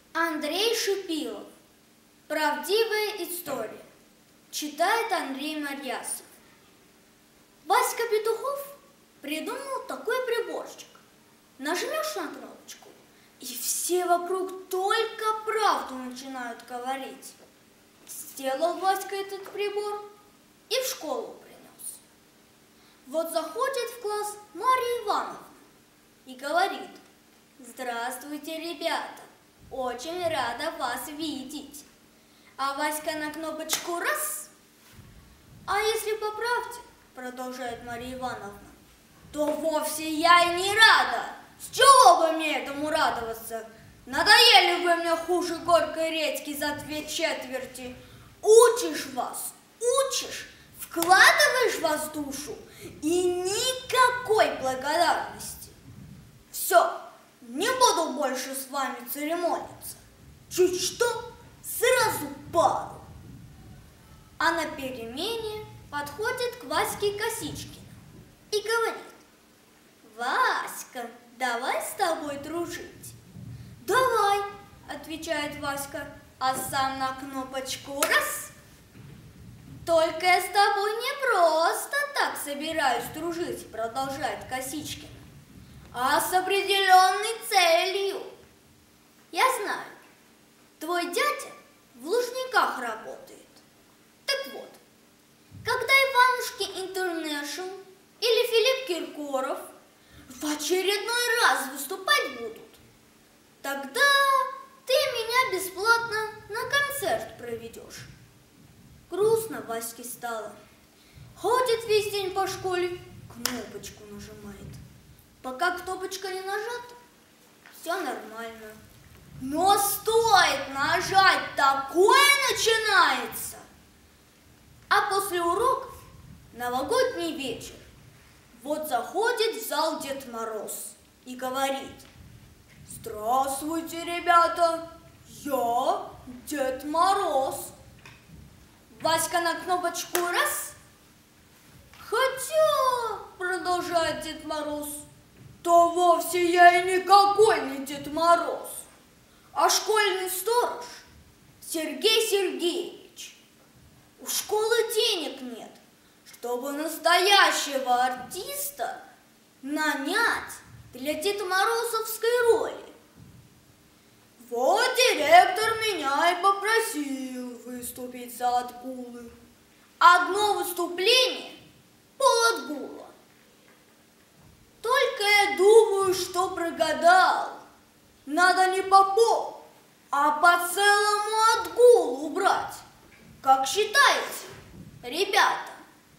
Андрей Шипилов. Правдивая история. Читает Андрей Марьясов. Васька Петухов придумал такой приборчик. Нажмешь на кнопочку, и все вокруг только правду начинают говорить. Сделал Васька этот прибор и в школу принес. Вот заходит в класс Марья Ивановна и говорит: «Здравствуйте, ребята, очень рада вас видеть». А Васька на кнопочку раз. «А если по правде, — продолжает Марья Ивановна, — то вовсе я и не рада. С чего бы мне этому радоваться? Надоели вы мне хуже горькой редьки за 2/4. Учишь вас, учишь, вкладываешь в вас душу, и никакой благодарности. Все, не буду больше с вами церемониться. Чуть что, сразу пару». А на перемене подходит к Ваське Косичкина и говорит: «Васька, давай с тобой дружить». «Давай», — отвечает Васька, а сам на кнопочку раз. «Только я с тобой не просто так собираюсь дружить», — продолжает Косичкин, «а с определенной целью. Я знаю, твой дядя в Лужниках работает. Так вот, когда Иванушки Интернешнл или Филипп Киркоров в очередной раз выступать будут, тогда ты меня бесплатно на концерт проведешь». Грустно Ваське стало. Ходит весь день по школе, кнопочку нажимает. Пока кнопочка не нажата, все нормально. Но стоит нажать, такое начинается. А после уроков новогодний вечер. Вот заходит в зал Дед Мороз и говорит: «Здравствуйте, ребята, я Дед Мороз». Васька на кнопочку раз. «Хотя, — продолжает Дед Мороз, — то вовсе я и никакой не Дед Мороз, а школьный сторож Сергей Сергеевич. У школы денег нет, чтобы настоящего артиста нанять для Деда Морозовской роли. Вот директор меня и попросил выступить за отгулы. Одно выступление — пол-отгула. Только я думаю, что прогадал. Надо не по пол, а по целому отгулу брать. Как считаете, ребята?»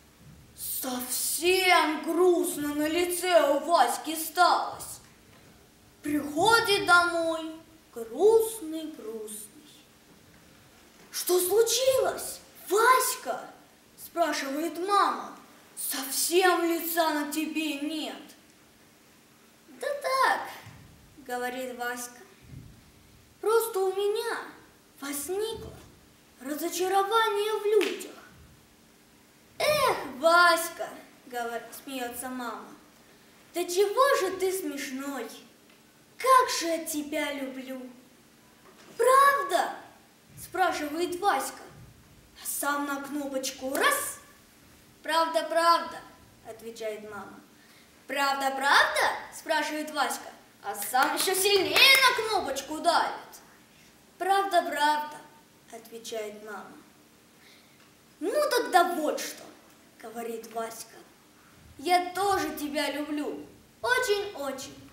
Совсем грустно на лице у Васьки сталось. Приходит домой грустный. «Что случилось, Васька?» — спрашивает мама. «Совсем лица на тебе нет». «Да так, — говорит Васька, — просто у меня возникло разочарование в людях». «Эх, Васька, — смеется мама, — да чего же ты смешной? Как же я тебя люблю!» «Правда?» — спрашивает Васька, а сам на кнопочку раз. «Правда, правда, — отвечает мама. «Правда, правда?» — спрашивает Васька, а сам еще сильнее на кнопочку давит. «Правда, правда, — отвечает мама. «Ну тогда вот что, — говорит Васька, — я тоже тебя люблю, очень-очень.